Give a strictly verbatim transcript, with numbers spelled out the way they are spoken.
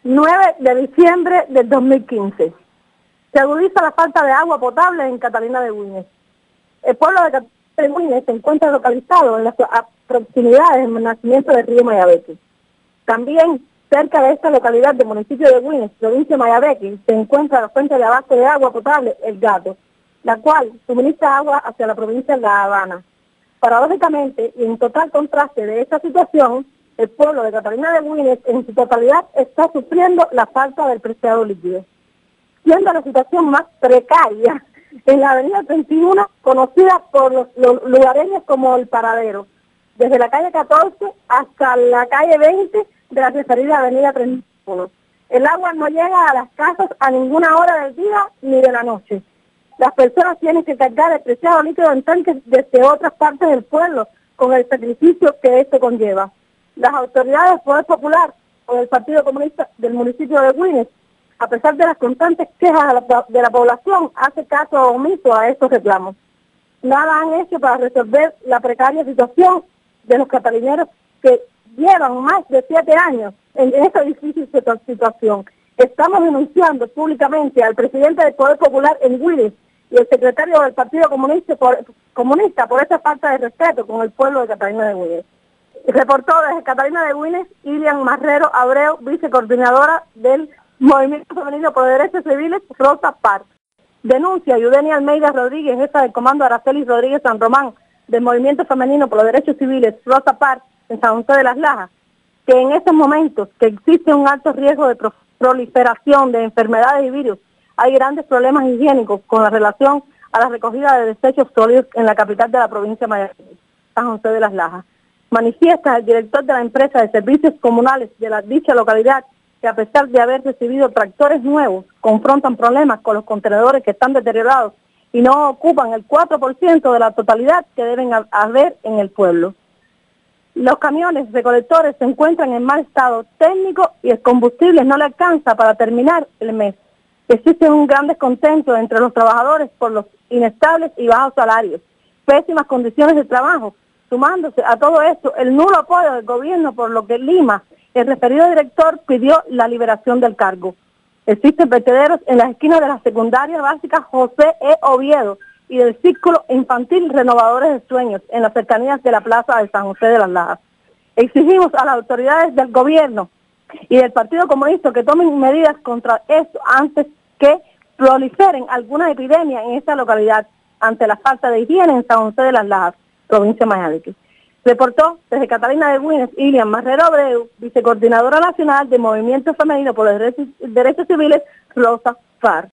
nueve de diciembre del dos mil quince. Se agudiza la falta de agua potable en Catalina de Güines. El pueblo de Catalina de Güines se encuentra localizado en las proximidades del nacimiento del río Mayabeque. También cerca de esta localidad del municipio de Güines, provincia de Mayabeque, se encuentra la fuente de abasto de agua potable El Gato, la cual suministra agua hacia la provincia de La Habana. Paradójicamente, y en total contraste de esta situación, el pueblo de Catalina de Güines en su totalidad está sufriendo la falta del preciado líquido, siendo la situación más precaria en la avenida treinta y uno, conocida por los, los lugareños como El Paradero, desde la calle catorce hasta la calle veinte de la referida avenida treinta y uno. El agua no llega a las casas a ninguna hora del día ni de la noche. Las personas tienen que cargar el preciado líquido en tanques desde otras partes del pueblo, con el sacrificio que esto conlleva. Las autoridades del Poder Popular o del Partido Comunista del municipio de Güines, a pesar de las constantes quejas de la, de la población, hace caso omiso a estos reclamos. Nada han hecho para resolver la precaria situación de los catalineros que llevan más de siete años en esta difícil situación. Estamos denunciando públicamente al presidente del Poder Popular en Güines y el secretario del Partido Comunista por, Comunista por esta falta de respeto con el pueblo de Catalina de Güines. Reportó desde Catalina de Güines Ilian Marrero Abreu, vicecoordinadora del Movimiento Femenino por Derechos Civiles, Rosa Parks. Denuncia Yudenia Almeida Rodríguez, jefa del Comando Araceli Rodríguez San Román, del Movimiento Femenino por los Derechos Civiles, Rosa Parks, en San José de las Lajas, que en estos momentos que existe un alto riesgo de proliferación de enfermedades y virus, hay grandes problemas higiénicos con la relación a la recogida de desechos sólidos en la capital de la provincia de Mayabeque, San José de las Lajas. Manifiesta el director de la empresa de servicios comunales de la dicha localidad que a pesar de haber recibido tractores nuevos, confrontan problemas con los contenedores que están deteriorados y no ocupan el cuatro por ciento de la totalidad que deben haber en el pueblo. Los camiones recolectores se encuentran en mal estado técnico y el combustible no le alcanza para terminar el mes. Existe un gran descontento entre los trabajadores por los inestables y bajos salarios, pésimas condiciones de trabajo, sumándose a todo esto el nulo apoyo del gobierno, por lo que Lima, el referido director, pidió la liberación del cargo. Existen vertederos en las esquinas de la secundaria básica José E. Oviedo y del Círculo Infantil Renovadores de Sueños, en las cercanías de la plaza de San José de las Lajas. Exigimos a las autoridades del gobierno y del Partido Comunista que tomen medidas contra esto antes que proliferen alguna epidemia en esta localidad ante la falta de higiene en San José de las Lajas, provincia de Mayabeque. Reportó desde Catalina de Güines Ilian Marrero Abreu, vicecoordinadora nacional de Movimiento Femenino por los Derechos, Derechos Civiles, Rosa Parks.